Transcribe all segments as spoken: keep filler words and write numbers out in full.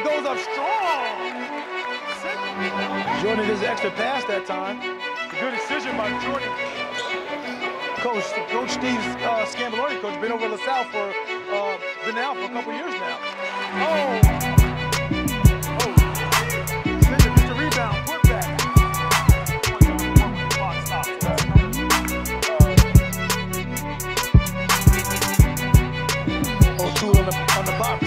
goes up strong. Jordan does an extra pass that time. Good decision by Jordan. Coach, Coach Steve uh, Scamboloni, coach, been over LaSalle for, uh, been out for a couple years now. Oh! Oh! Extended, missed the rebound, put back. Oh, two on the, on the box.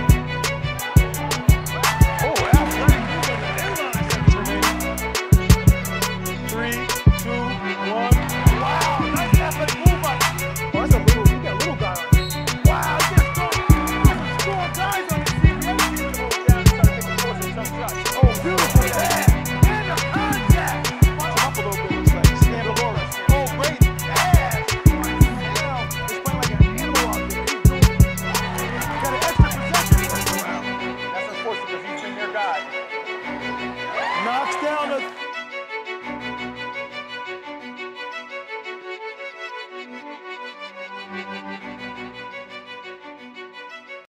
Oh, athletic move on the inline section. Three, two, one. Wow, nice athletic move by. Oh, that's a little, you got a little guy on it. Wow, he gets going. Scoring guys on the C B A team. Hold down and try to make a force and tough shots. Oh, beautiful. Yeah. And the contact. Watch up a little bit, looks like. Scandalora. Oh, great pass. Now, it's playing like an animal out there. He's doing, got an extra possession. Wow. That's unfortunate because he's been their guy. Knocks down the